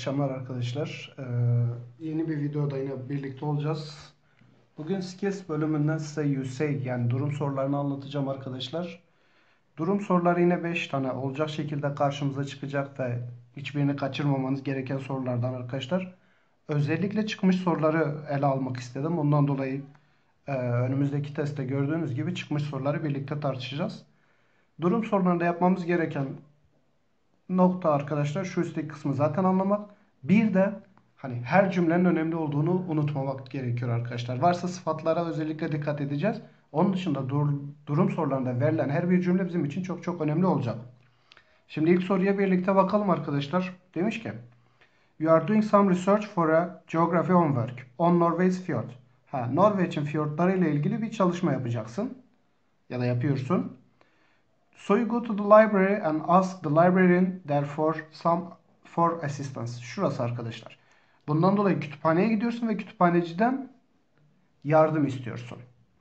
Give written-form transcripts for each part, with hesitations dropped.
akşamlar arkadaşlar. Yeni bir videoda yine birlikte olacağız. Bugün skills bölümünden size USAY yani durum sorularını anlatacağım arkadaşlar. Durum soruları yine 5 tane olacak şekilde karşımıza çıkacak ve hiçbirini kaçırmamanız gereken sorulardan arkadaşlar. Özellikle çıkmış soruları ele almak istedim. Ondan dolayı önümüzdeki testte gördüğünüz gibi çıkmış soruları birlikte tartışacağız. Durum sorularında yapmamız gereken nokta arkadaşlar şu üstteki kısmı zaten anlamak. Bir de hani her cümlenin önemli olduğunu unutmamak gerekiyor arkadaşlar. Varsa sıfatlara özellikle dikkat edeceğiz. Onun dışında durum sorularında verilen her bir cümle bizim için çok çok önemli olacak. Şimdi ilk soruya birlikte bakalım arkadaşlar. Demiş ki You are doing some research for a geography homework on Norway's fjord. Norveç'in fiyortları ile ilgili bir çalışma yapacaksın. Ya da yapıyorsun. So you go to the library and ask the librarian there for assistance. Şurası arkadaşlar. Bundan dolayı kütüphaneye gidiyorsun ve kütüphaneciden yardım istiyorsun.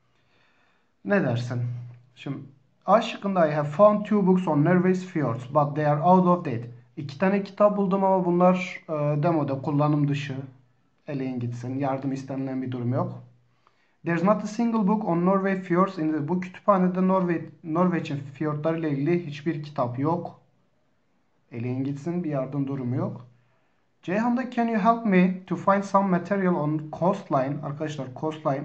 Ne dersin? Şimdi A şıkkında I have found two books on Norway's fjords but they are out of date. İki tane kitap buldum ama bunlar demoda, kullanım dışı. Eleyin gitsin. Yardım istenilen bir durum yok. There's not a single book on Norway fjords in the... Bu kütüphanede Norveç'in fiyortları ile ilgili hiçbir kitap yok. Eleyin gitsin, bir yardım durumu yok. Ceyhan'da can you help me to find some material on coastline? Arkadaşlar coastline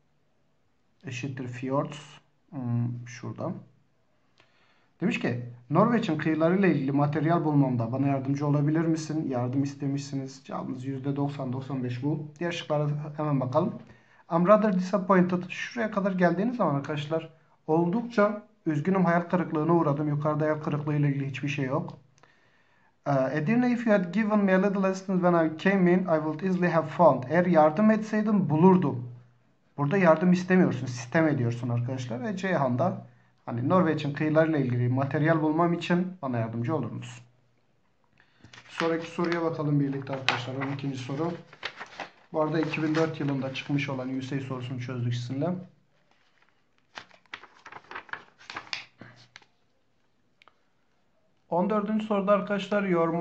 eşittir fjords. Şuradan. Demiş ki Norveç'in kıyıları ile ilgili materyal bulmamda bana yardımcı olabilir misin? Yardım istemişsiniz. Cevabımız %90-95 bu. Diğer şıklara hemen bakalım. I'm rather disappointed. Şuraya kadar geldiğiniz zaman arkadaşlar oldukça üzgünüm, hayal kırıklığına uğradım. Yukarıda hayal kırıklığı ile ilgili hiçbir şey yok. Edirne, if you had given me a little assistance when I came in, I would easily have found. Eğer yardım etseydim bulurdum. Burada yardım istemiyorsun, sistem ediyorsun arkadaşlar. Ve Ceyhan'da hani Norveç'in kıyılarıyla ilgili materyal bulmam için bana yardımcı olursunuz. Sonraki soruya bakalım birlikte arkadaşlar. 12. soru. Bu arada 2004 yılında çıkmış olan USAY sorusunu çözdük sizinle. Dördüncü soruda arkadaşlar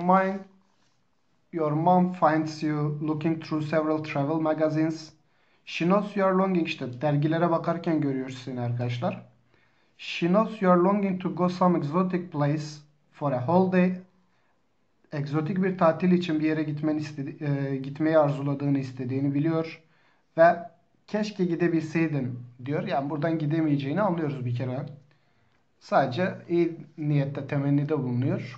your mom finds you looking through several travel magazines. She knows you are longing, işte dergilere bakarken görüyor seni arkadaşlar. She knows you are longing to go some exotic place for a holiday. Egzotik bir tatil için bir yere gitmeyi arzuladığını, istediğini biliyor. Ve keşke gidebilseydin diyor. Yani buradan gidemeyeceğini anlıyoruz bir kere. Sadece iyi niyette, temennide bulunuyor.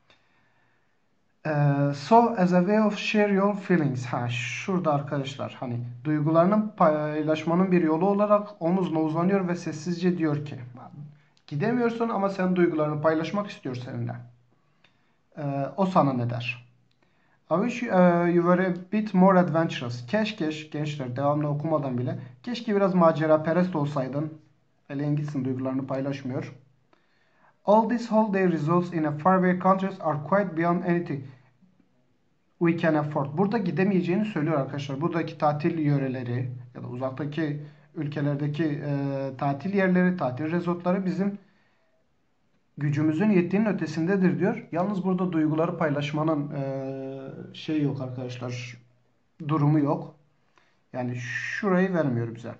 So as a way of share your feelings. Şurada arkadaşlar hani duygularını paylaşmanın bir yolu olarak omuzuna uzanıyor ve sessizce diyor ki gidemiyorsun ama sen duygularını paylaşmak istiyor seninle. O sana ne der? I wish you were a bit more adventurous. Keşke gençler devamlı okumadan bile keşke biraz maceraperest olsaydın. Eleyin gitsin, duygularını paylaşmıyor. All these holiday results in a faraway countries are quite beyond anything we can afford. Burada gidemeyeceğini söylüyor arkadaşlar. Buradaki tatil yöreleri ya da uzaktaki ülkelerdeki tatil yerleri, tatil resortları bizim gücümüzün yettiğinin ötesindedir diyor. Yalnız burada duyguları paylaşmanın şey yok arkadaşlar. Durumu yok. Yani şurayı vermiyor bize.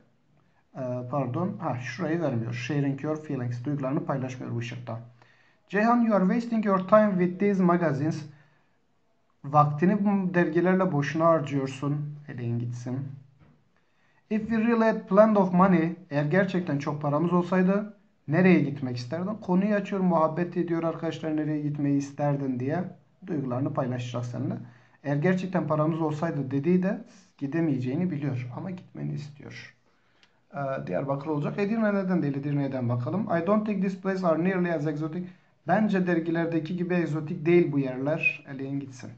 Şurayı vermiyor. Sharing your feelings. Duygularını paylaşmıyor bu şıkta. Ceyhan, you are wasting your time with these magazines. Vaktini bu dergilerle boşuna harcıyorsun. Eleyin gitsin. If we really had plenty of money, eğer gerçekten çok paramız olsaydı nereye gitmek isterdin? Konuyu açıyor, muhabbet ediyor arkadaşlar, nereye gitmeyi isterdin diye. Duygularını paylaşacak seninle. Eğer gerçekten paramız olsaydı dediği de gidemeyeceğini biliyor ama gitmeni istiyor. Diyarbakır olacak. Edirne neden değil? Edirne'den bakalım. I don't think these places are nearly as exotic. Bence dergilerdeki gibi egzotik değil bu yerler. Eleyin gitsin.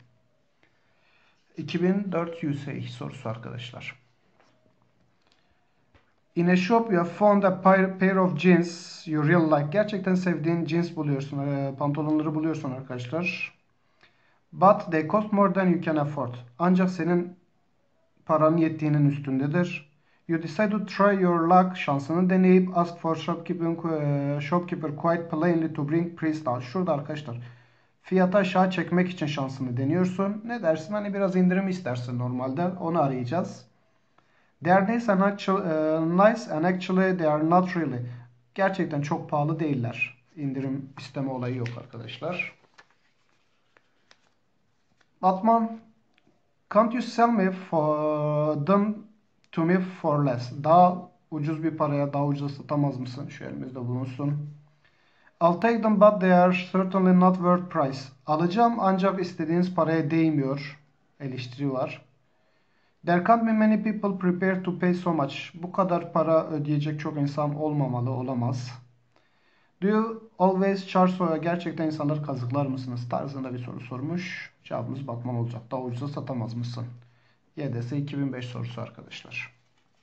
2004 USAY sorusu arkadaşlar. In a shop you have found a pair of jeans you really like. Gerçekten sevdiğin jeans buluyorsun. Pantolonları buluyorsun arkadaşlar. But they cost more than you can afford. Ancak senin paranın yettiğinin üstündedir. You decide to try your luck. Şansını deneyip ask for shopkeeper quite plainly to bring price down. Şurada arkadaşlar Fiyatı aşağı çekmek için şansını deniyorsun. Ne dersin? Hani biraz indirim istersin normalde. Onu arayacağız. They are nice and actually they are not really. Gerçekten çok pahalı değiller. İndirim isteme olayı yok arkadaşlar. Batman, can't you sell me for them to me for less? Daha ucuz bir paraya daha ucuz satamaz mısın? Şu elimizde bulunsun. I'll take them but they are certainly not worth price. Alacağım ancak istediğiniz paraya değmiyor. Eleştiri var. There can't be many people prepared to pay so much. Bu kadar para ödeyecek çok insan olmamalı, olamaz. Do you always charge so? Gerçekten insanları kazıklar mısınız? Tarzında bir soru sormuş. Cevabımız Batman olacak. Daha ucuza satamaz mısın? YDS 2005 sorusu arkadaşlar.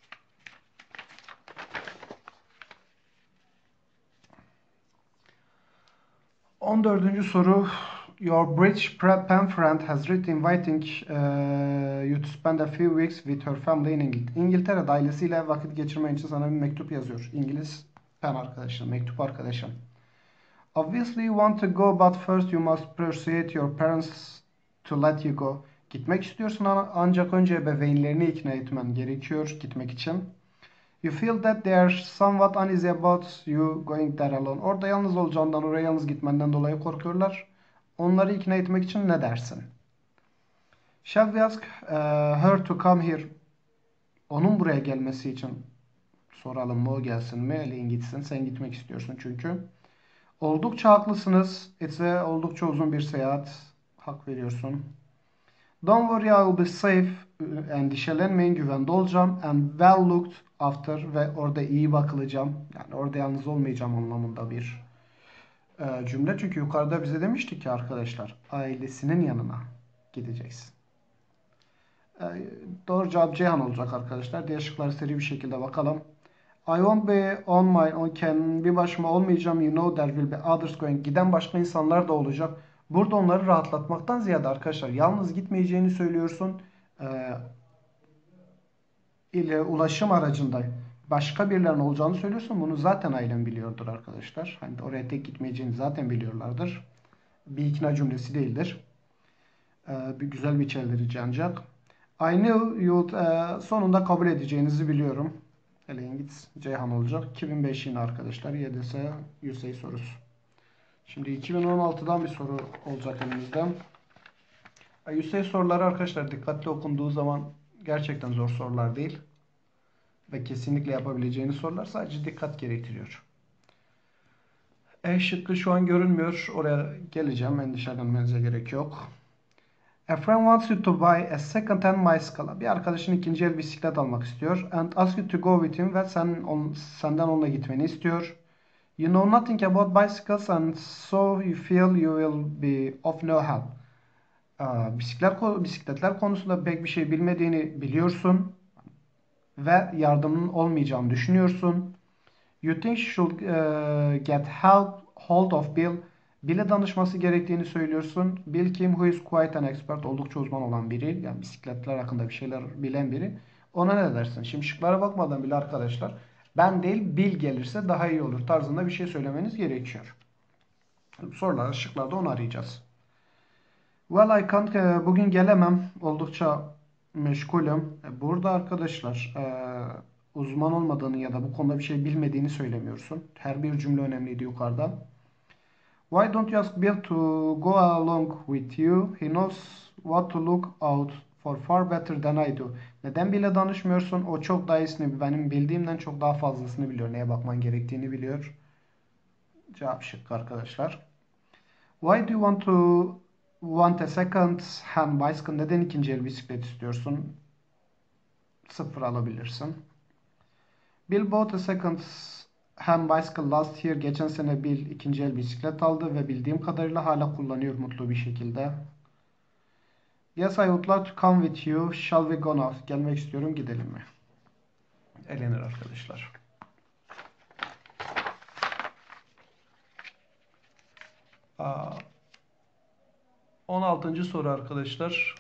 14. soru. Your British pen friend has written inviting you to spend a few weeks with her family in England. İngiltere'de ailesiyle vakit geçirmen için sana bir mektup yazıyor. İngiliz pen arkadaşın, mektup arkadaşın. Obviously you want to go but first you must persuade your parents to let you go. Gitmek istiyorsun ancak önce ebeveynlerini ikna etmen gerekiyor gitmek için. You feel that they are somewhat uneasy about you going there alone. Orada yalnız olacağından, oraya yalnız gitmenden dolayı korkuyorlar. Onları ikna etmek için ne dersin? Shall we ask her to come here? Onun buraya gelmesi için soralım mı, o gelsin mi? Elin gitsin. Sen gitmek istiyorsun çünkü. Oldukça haklısınız. Oldukça uzun bir seyahat. Hak veriyorsun. Don't worry, I will be safe. Endişelenmeyin, güvende olacağım. And well looked after ve orada iyi bakılacağım. Yani orada yalnız olmayacağım anlamında bir cümle. Çünkü yukarıda bize demiştik ki arkadaşlar, ailesinin yanına gideceksin. Doğru cevap Ceyhan olacak arkadaşlar. Diğer şıkları seri bir şekilde bakalım. I won't be on my own. Bir başıma olmayacağım. You know there will be others going. Giden başka insanlar da olacak. Burada onları rahatlatmaktan ziyade arkadaşlar yalnız gitmeyeceğini söylüyorsun. İle ulaşım aracında başka birilerinin olacağını söylüyorsun. Bunu zaten ailen biliyordur arkadaşlar. Hani oraya tek gitmeyeceğini zaten biliyorlardır. Bir ikna cümlesi değildir. Bir güzel bir çeldirici ancak. I knew you'd sonunda kabul edeceğinizi biliyorum. Eleyin git. Ceyhan olacak. 2005 yine arkadaşlar. YDS yüksek sorusu. Şimdi 2016'dan bir soru olacak elimizde. Yüksek soruları arkadaşlar dikkatli okunduğu zaman gerçekten zor sorular değil. Ve kesinlikle yapabileceğiniz sorular, sadece dikkat gerektiriyor. E şıkkı şu an görünmüyor. Oraya geleceğim. Endişelenmenize gerek yok. A friend wants you to buy a second-hand bicycle. Bir arkadaşın ikinci el bisiklet almak istiyor. And ask you to go with him ve senden onunla gitmeni istiyor. You know nothing about bicycles and so you feel you will be of no help. Bisikletler konusunda pek bir şey bilmediğini biliyorsun ve yardımın olmayacağını düşünüyorsun. You think she should get hold of Bill. Bill'e danışması gerektiğini söylüyorsun. Bill kim? Who is quite an expert. Oldukça uzman olan biri. Yani bisikletler hakkında bir şeyler bilen biri. Ona ne dersin? Şimdi şıklara bakmadan bile arkadaşlar ben değil Bill gelirse daha iyi olur tarzında bir şey söylemeniz gerekiyor. Sorular şıklarda onu arayacağız. Well I can't. Bugün gelemem. Oldukça meşgulüm. Burada arkadaşlar uzman olmadığını ya da bu konuda bir şey bilmediğini söylemiyorsun. Her bir cümle önemliydi yukarıda. Why don't you ask Bill to go along with you? He knows what to look out for far better than I do. Neden Bill'e danışmıyorsun? O çok daha iyisini, benim bildiğimden çok daha fazlasını biliyor. Neye bakman gerektiğini biliyor. Cevap şıkkı arkadaşlar. Why do you want a second hand bicycle? Neden ikinci el bisiklet istiyorsun? 0 alabilirsin. Bill bought a second hand bicycle last year. Geçen sene Bill ikinci el bisiklet aldı ve bildiğim kadarıyla hala kullanıyor mutlu bir şekilde. Yes, I would like to come with you. Shall we go now? Gelmek istiyorum, gidelim mi? Elenir arkadaşlar. Aa, 16. soru arkadaşlar.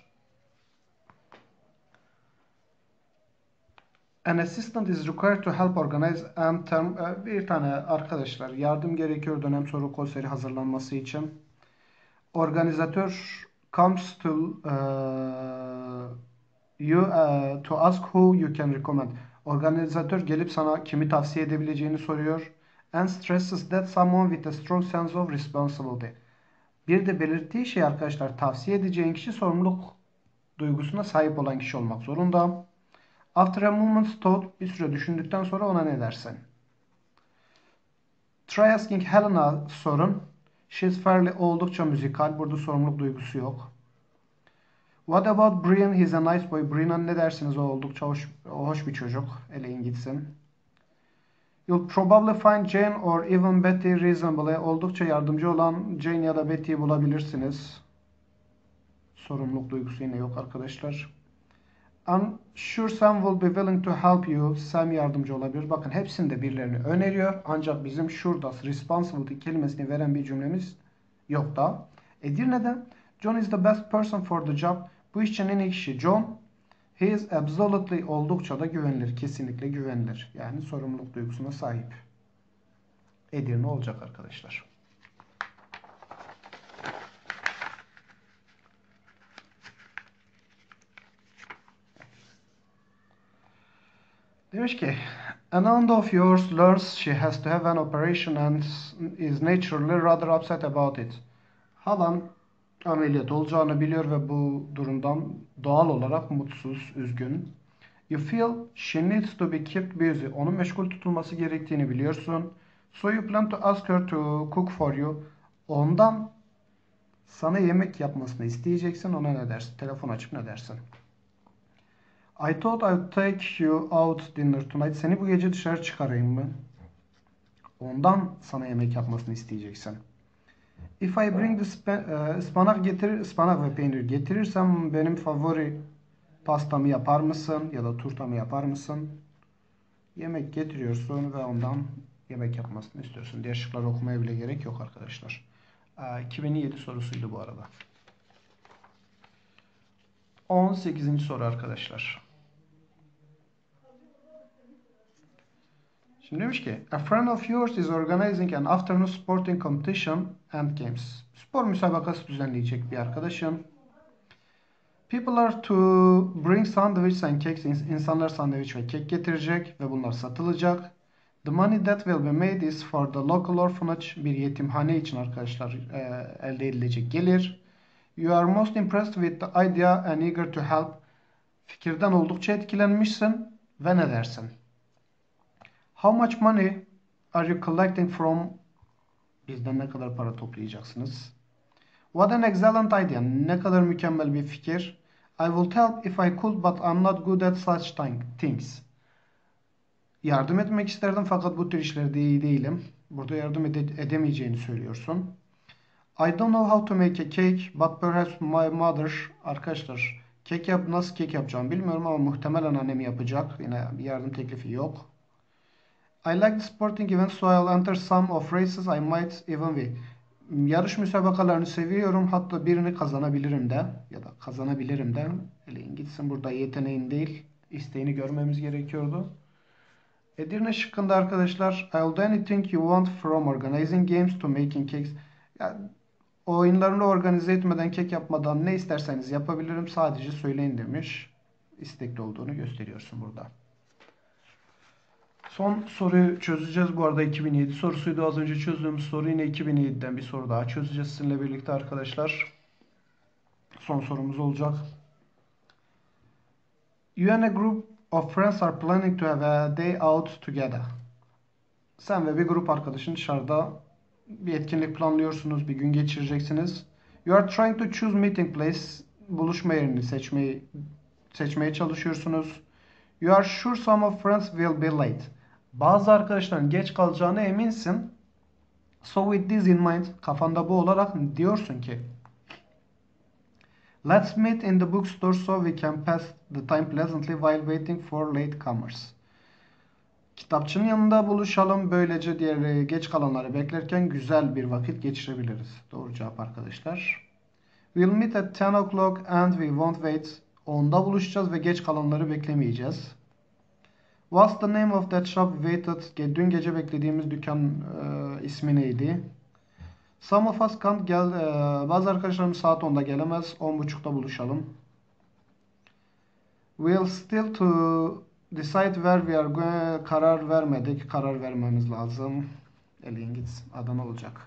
An assistant is required to help organize and term. Bir tane arkadaşlar yardım gerekiyor dönem soru konseri hazırlanması için. Organizatör comes to you to ask who you can recommend. Organizatör gelip sana kimi tavsiye edebileceğini soruyor. And stresses that someone with a strong sense of responsibility. Bir de belirttiği şey arkadaşlar, tavsiye edeceğin kişi sorumluluk duygusuna sahip olan kişi olmak zorunda. After a moment's thought, bir süre düşündükten sonra ona ne dersin? Try asking Helena sorun. She's fairly oldukça müzikal. Burada sorumluluk duygusu yok. What about Brian? He's a nice boy. Brian'a ne dersiniz? O oldukça hoş bir çocuk. Eleyin gitsin. You'll probably find Jane or even Betty reasonable. Oldukça yardımcı olan Jane ya da Betty'yi bulabilirsiniz. Sorumluluk duygusu yine yok arkadaşlar. I'm sure Sam will be willing to help you. Sam yardımcı olabilir. Bakın hepsinde birilerini öneriyor. Ancak bizim şurada responsibility kelimesini veren bir cümlemiz yok da. Edirne'den John is the best person for the job. Bu iş için en iyi kişi John. He is absolutely oldukça da güvenilir. Kesinlikle güvenilir. Yani sorumluluk duygusuna sahip. Edirne olacak arkadaşlar. Demiş ki, an aunt of yours learns she has to have an operation and is naturally rather upset about it. Halan ameliyat olacağını biliyor ve bu durumdan doğal olarak mutsuz, üzgün. You feel she needs to be kept busy. Onun meşgul tutulması gerektiğini biliyorsun. So you plan to ask her to cook for you. Ondan sana yemek yapmasını isteyeceksin. Ona ne dersin? Telefon açıp ne dersin? I thought I would take you out dinner tonight. Seni bu gece dışarı çıkarayım mı? Ondan sana yemek yapmasını isteyeceksin. If I bring the ıspanak ve peynir getirirsem benim favori pastamı yapar mısın ya da turtamı yapar mısın? Yemek getiriyorsun ve ondan yemek yapmasını istiyorsun. Diğer şıkları okumaya bile gerek yok arkadaşlar. 2007 sorusuydu bu arada. 18. soru arkadaşlar. Şimdi demiş ki, a friend of yours is organizing an afternoon sporting competition and games. Spor müsabakası düzenleyecek bir arkadaşın. People are to bring sandwiches and cakes. İnsanlar sandviç ve kek getirecek ve bunlar satılacak. The money that will be made is for the local orphanage. Bir yetimhane için arkadaşlar elde edilecek gelir. You are most impressed with the idea and eager to help. Fikirden oldukça etkilenmişsin ve ne dersin? How much money are you collecting from? Bizden ne kadar para toplayacaksınız? What an excellent idea. Ne kadar mükemmel bir fikir. I will help if I could but I'm not good at such things. Yardım etmek isterdim fakat bu tür işlerde iyi değilim. Burada yardım edemeyeceğini söylüyorsun. I don't know how to make a cake but perhaps my mother. Arkadaşlar nasıl kek yapacağımı bilmiyorum ama muhtemelen annem yapacak. Yine bir yardım teklifi yok. I like the sporting events so I'll enter some of races I might even win. Yarış müsabakalarını seviyorum. Hatta birini kazanabilirim de ya da kazanabilirim de. Eleyin gitsin, burada yeteneğin değil isteğini görmemiz gerekiyordu. Edirne şıkkında arkadaşlar I'll do anything you want from organizing games to making cakes. Yani, oyunlarını organize etmeden, kek yapmadan ne isterseniz yapabilirim. Sadece söyleyin demiş. İstekli olduğunu gösteriyorsun burada. Son soruyu çözeceğiz. Bu arada 2007 sorusuydu. Az önce çözdüğümüz soru yine 2007'den bir soru daha çözeceğiz sizinle birlikte arkadaşlar. Son sorumuz olacak. You and a group of friends are planning to have a day out together. Sen ve bir grup arkadaşın dışarıda bir etkinlik planlıyorsunuz. Bir gün geçireceksiniz. You are trying to choose meeting place. Buluşma yerini seçmeye çalışıyorsunuz. You are sure some of friends will be late. Bazı arkadaşların geç kalacağına eminsin. So with this in mind, kafanda bu olarak diyorsun ki let's meet in the bookstore so we can pass the time pleasantly while waiting for latecomers. Kitapçının yanında buluşalım. Böylece diğer geç kalanları beklerken güzel bir vakit geçirebiliriz. Doğru cevap arkadaşlar. We'll meet at 10 o'clock and we won't wait. 10'da buluşacağız ve geç kalanları beklemeyeceğiz. What's the name of that shop we waited? Dün gece beklediğimiz dükkan ismi neydi? Some of us can't gel. Bazı arkadaşlarım saat 10'da gelemez. 10.30'da buluşalım. We'll still to decide where we are going. Karar vermedik. Karar vermemiz lazım. Eleyin gitsin. Adana olacak.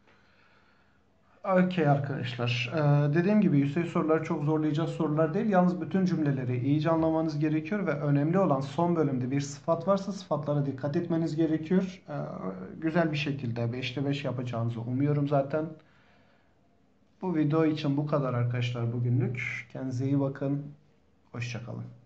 Okey arkadaşlar. Dediğim gibi yüksek sorular çok zorlayacak sorular değil. Yalnız bütün cümleleri iyice anlamanız gerekiyor ve önemli olan son bölümde bir sıfat varsa sıfatlara dikkat etmeniz gerekiyor. Güzel bir şekilde 5'te 5 yapacağınızı umuyorum zaten. Bu video için bu kadar arkadaşlar bugünlük. Kendinize iyi bakın. Hoşça kalın.